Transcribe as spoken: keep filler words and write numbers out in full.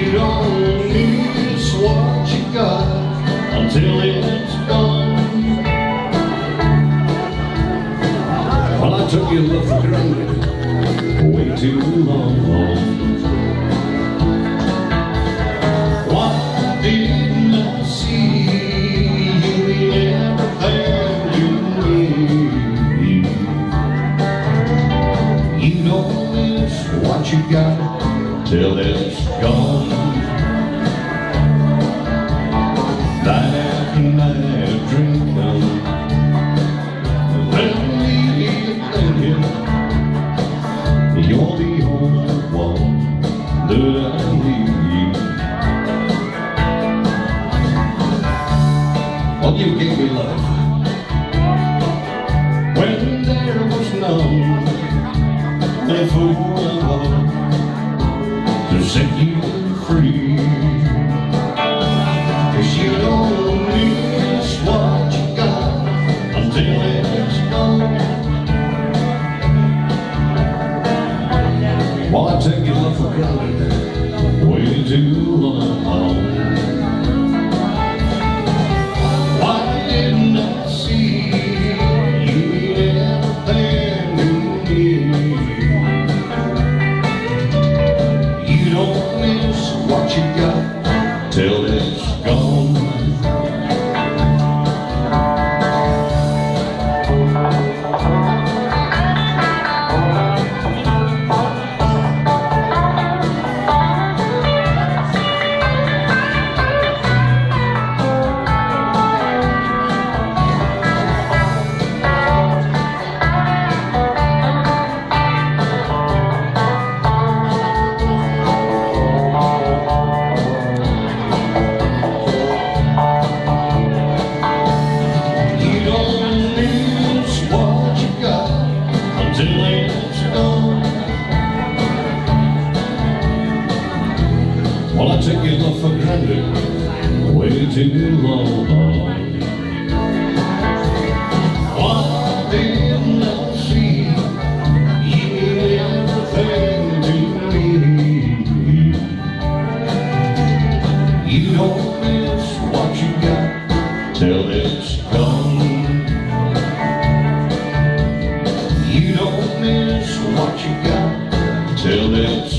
You don't miss what you got until it's gone. Well, I took your love for granted way too long. Why didn't I see you in everything you need? You don't miss what you got till it's gone. Night after night drinking, let me thinking you're the only one that I need. Well, you gave me love when there was none, and for love to set you free. 'Cause you don't miss what you got until it's gone. Well, I take your love for granted way too long. Why didn't I see you in everything you need? You don't miss what you got till it's gone. Till it's gone. Well, I take your love for granted way too long. Why didn't I see you in everything to me? You don't miss what you got till it's gone. You don't miss what you got till it's